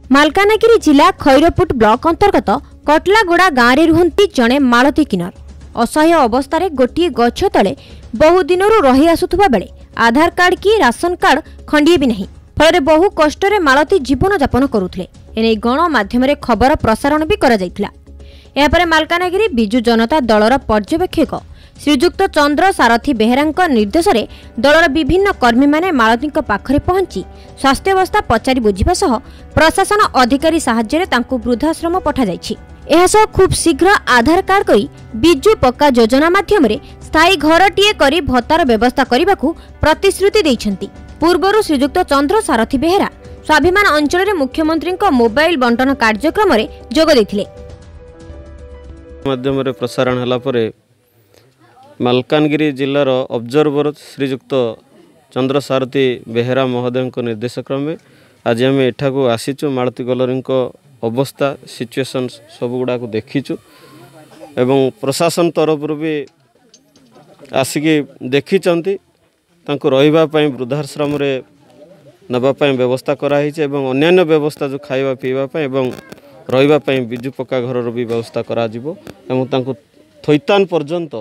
मालकानगिरी जिला खैरपुट ब्लॉक अंतर्गत कटलागोड़ा गाँव में रुहंती जड़े मालती किन्नर असह्य अवस्था गोटे गछ तले बहु दिन रही आसुवा बेले आधार कार्ड की राशन कार्ड खंडिए भी नहीं फल बहु कष्ट मालती जीवन यापन करुले एने गणमाध्यम खबर प्रसारण भी कर मालकानगिरी बिजु जनता दलर पर्यवेक्षक श्रीजुक्त चंद्र सारथी बेहेरा निर्देश में दलर विभिन्न कर्मी माने मालती पाखरे पहुंची स्वास्थ्यावस्था पचारि बुझिबा सह प्रशासन अधिकारी साहाय्य तांकु वृद्धाश्रम पठा जायछि। एहा सह खूब शीघ्र आधार कार्ड करी बिजु पक्का योजना माध्यम स्थायी घरटीए करी भत्तार व्यवस्था करने को प्रतिश्रुति दैछन्ति। पूर्वरु श्रीजुक्त चंद्र सारथी बेहेरा स्वाभिमान अंचल मुख्यमंत्री मोबाइल बंटन कार्यक्रम में जोग दैथिले। माध्यम प्रसारण हला परे मालकानगिरी जिलार ऑब्जर्वर श्रीजुक्त चंद्र सारथी बेहेरा महोदय निर्देश क्रमे आज आम एठाकू आसीचु मालती गलरी अवस्था सिचुएशन सब गुड़ा को देखीचु एवं प्रशासन तरफ भी आसिकी देखी रही वृद्धाश्रम नापी व्यवस्था कराई अन्य व्यवस्था जो खावा पीवाई एवं रही बिजु पक्का घर भी व्यवस्था करा थैतान पर्यंत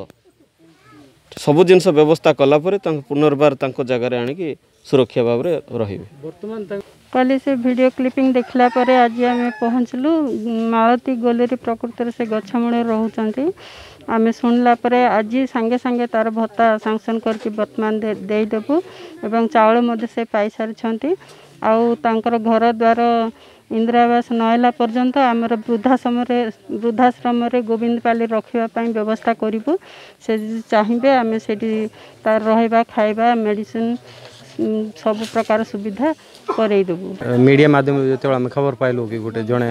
सबु जिनस व्यवस्था कलापर पुनर्बार जगार आणिकी सुरक्षा भाव रही। कल से वीडियो क्लिपिंग देखला परे आज आम पहुँचलु मालती गलेरी प्रकृति से गछमूल रोचंती आम शुणला परे आज सांगे सांगे तार भत्ता सांसन करके वर्तमान देदेबू एवं चाउल मध्य से पाई सारी आउर घर द्वार इंदिरा आवास नहला पर्यंत आमर वृद्धाश्रम गोविंदपाली रखापी व्यवस्था करूँ से चाहिए आम से तार रहा खाଇବା मेडिसिन सब प्रकार सुविधा करदेबू। मीडिया माध्यम जो आम खबर पाइलु कि गोटे जड़े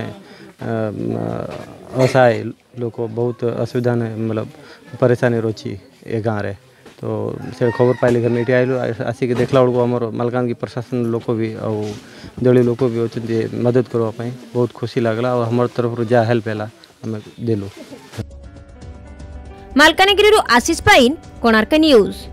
असहाय लोक बहुत असुविधा मतलब परेशानी रोची ए गाँव में तो से खबर पाइले घर में आइलु आसिक देखला बेलू आम मालकानगिरी प्रशासन लोक भी आउ दलीय लोक भी अच्छे मदद करने बहुत खुशी लगला और हमार तरफ जहाँ हेल्प है आम देलु। मालकानगिरी आशीष पाइन कोणार्क न्यूज।